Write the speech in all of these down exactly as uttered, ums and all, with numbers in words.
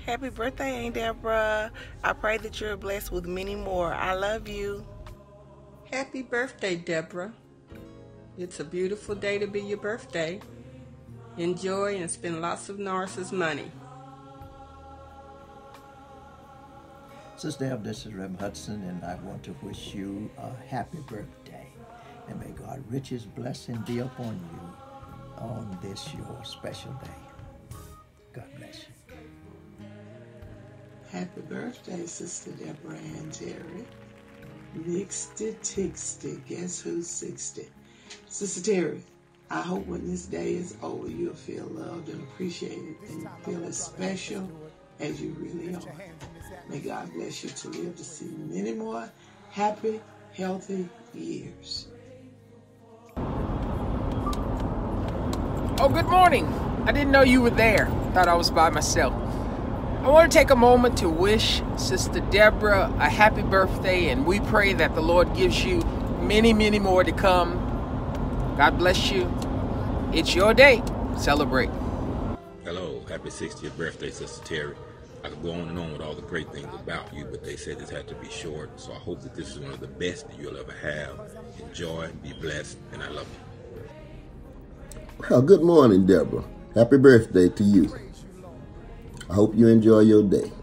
Happy birthday, Aunt Debra. I pray that you're blessed with many more. I love you. Happy birthday, Debra. It's a beautiful day to be your birthday. Enjoy and spend lots of Norris's money. Sister Deb, this is Reverend Hudson, and I want to wish you a happy birthday. And may God's richest blessing be upon you on this your special day. God bless you. Happy birthday, Sister Debra and Terry. Mixty Tixty, guess who's sixty? Sister Terry, I hope when this day is over, you'll feel loved and appreciated and feel as special as you really are. May God bless you to live to see many more happy, healthy years. Oh, good morning. I didn't know you were there. Thought I was by myself. I want to take a moment to wish Sister Debra a happy birthday, and we pray that the Lord gives you many, many more to come. God bless you. It's your day. Celebrate. Hello, happy sixtieth birthday, Sister Terry. I could go on and on with all the great things about you, but they said this had to be short, so I hope that this is one of the best that you'll ever have. Enjoy, be blessed, and I love you. Well, good morning, Debra. Happy birthday to you. I hope you enjoy your day.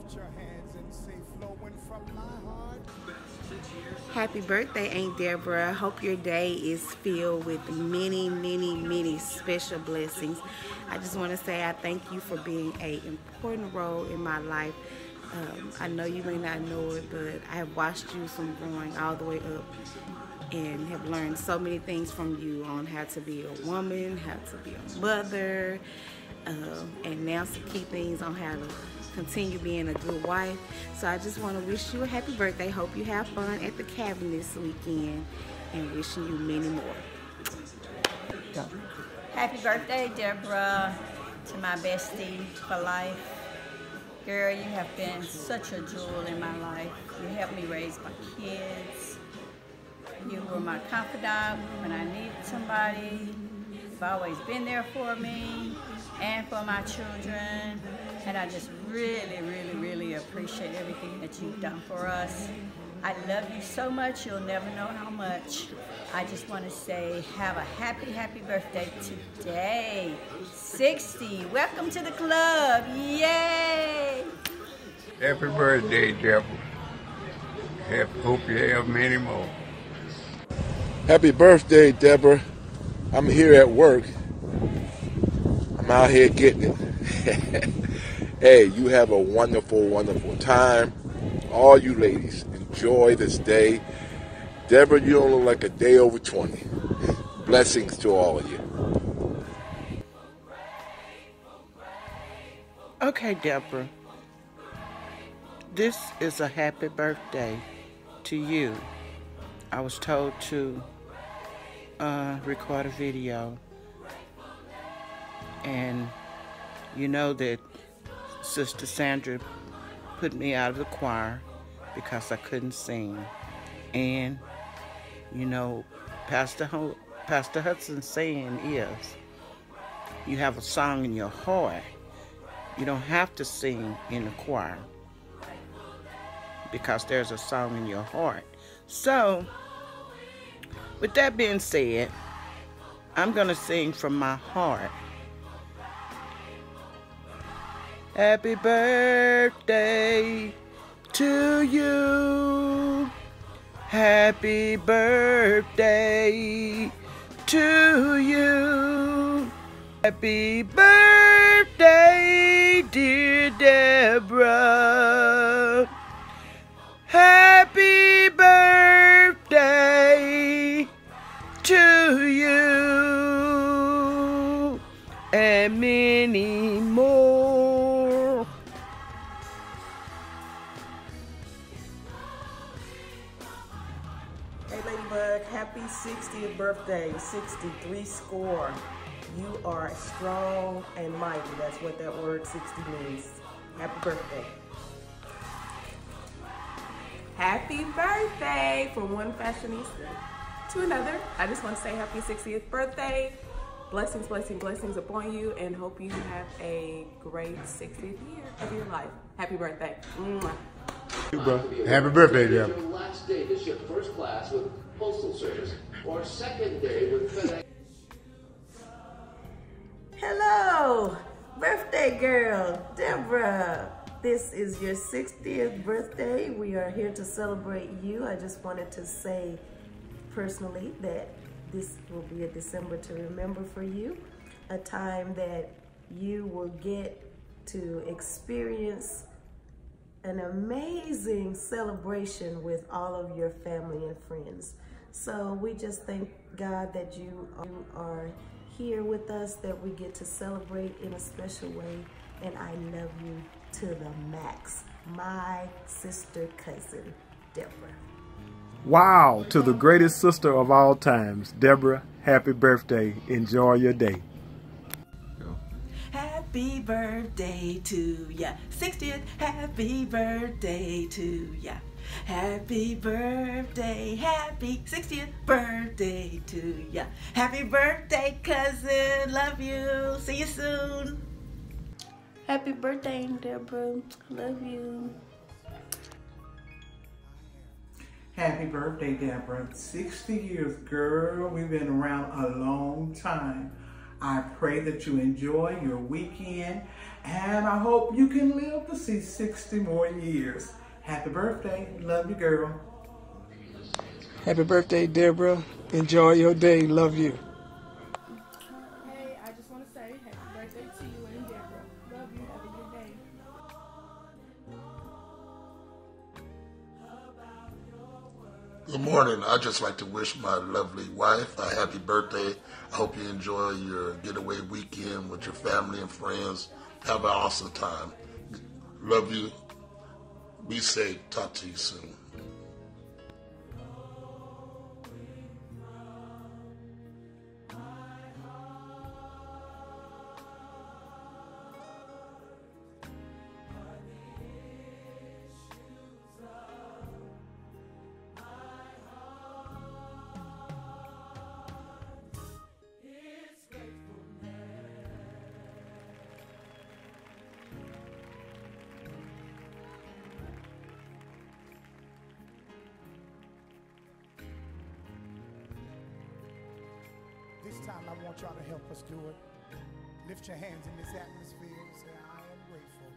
Happy birthday, Aunt Debra. Hope your day is filled with many, many, many special blessings. I just want to say I thank you for being an important role in my life. Um, I know you may not know it, but I have watched you from growing all the way up and have learned so many things from you on how to be a woman, how to be a mother, uh, and now some key things on how to continue being a good wife. So I just want to wish you a happy birthday. Hope you have fun at the cabin this weekend, and wishing you many more. Go. Happy birthday, Debra, to my bestie for life. Girl, you have been such a jewel in my life. You helped me raise my kids. You were my confidant when I needed somebody. You've always been there for me and for my children. And I just really, really, really appreciate everything that you've done for us. I love you so much, you'll never know how much. I just want to say have a happy, happy birthday today. sixty, welcome to the club, yay! Happy birthday, Debra. Hope you have many more. Happy birthday, Debra. I'm here at work. I'm out here getting it. Hey, you have a wonderful, wonderful time. All you ladies, enjoy this day. Debra, you don't look like a day over twenty. Blessings to all of you. Okay, Debra. This is a happy birthday to you. I was told to uh, record a video. And you know that Sister Sandra put me out of the choir because I couldn't sing. And, you know, Pastor, Ho Pastor Hudson's saying is, you have a song in your heart. You don't have to sing in the choir because there's a song in your heart. So, with that being said, I'm going to sing from my heart. Happy birthday to you. Happy birthday to you. Happy birthday, dear Debra. Happy birthday to you and many more. Hey Ladybug, happy sixtieth birthday, sixty-three score. You are strong and mighty. That's what that word sixty means. Happy birthday. Happy birthday from one fashionista to another. I just want to say happy sixtieth birthday. blessings, blessings, blessings upon you, and hope you have a great sixtieth year of your life. Happy birthday. Mwah. Happy birthday, Debra. Last day to ship first class with Postal Service, or second day with FedEx. Hello, birthday girl, Debra. This is your sixtieth birthday. We are here to celebrate you. I just wanted to say personally that this will be a December to remember for you, a time that you will get to experience an amazing celebration with all of your family and friends. So we just thank God that you are here with us, that we get to celebrate in a special way, and I love you to the max. My sister cousin, Debra. Wow, to the greatest sister of all times, Debra, happy birthday. Enjoy your day. Happy birthday to ya, sixtieth, happy birthday to ya. Happy birthday, happy sixtieth birthday to ya. Happy birthday, cousin, love you, see you soon. Happy birthday, Debra, love you. Happy birthday, Debra. sixty years, girl. We've been around a long time. I pray that you enjoy your weekend, and I hope you can live to see sixty more years. Happy birthday. Love you, girl. Happy birthday, Debra. Enjoy your day. Love you. Hey, I just want to say happy birthday to you and Debra. Love you. Have a good day. Good morning. I'd just like to wish my lovely wife a happy birthday. I hope you enjoy your getaway weekend with your family and friends. Have an awesome time. Love you. Be safe. Talk to you soon. This time I want y'all to help us do it. Lift your hands in this atmosphere and say, I am grateful.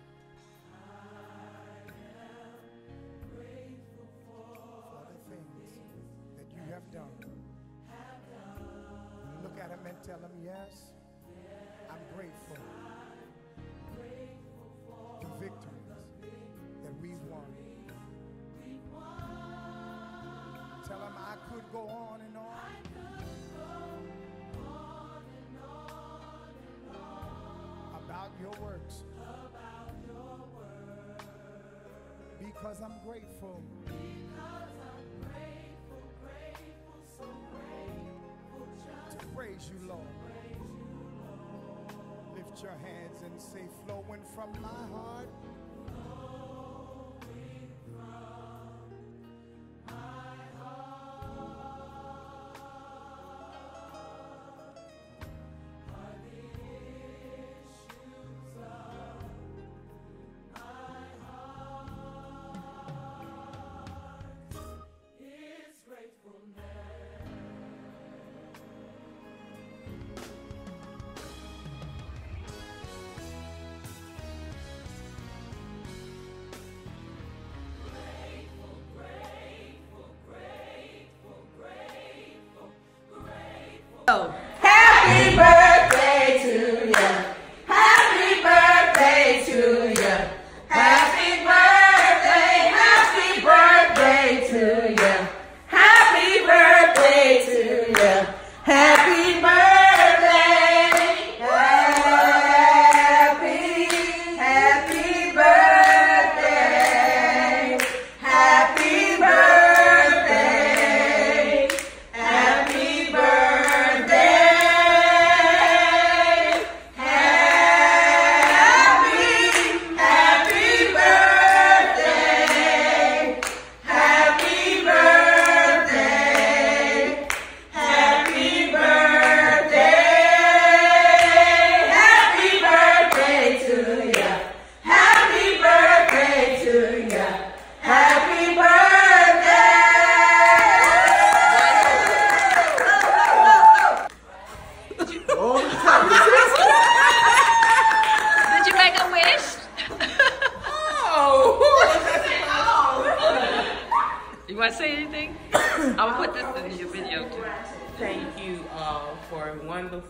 I am grateful for the things that you have done. Look at them and tell them, yes, I'm grateful. The victories that we've won. Tell them I could go on and on. About your works, about your works, because I'm grateful, because I'm grateful, grateful, so grateful, just to praise you, Lord. Praise you, Lord. Lift your hands and say, flowing from my heart, flowing from my heart. Happy birthday to ya. Happy birthday to ya. Happy birthday, happy birthday to ya. Happy birthday to ya. Happy birthday. Happy, happy birthday. Happy birthday. Happy birthday.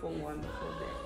wonderful, wonderful day.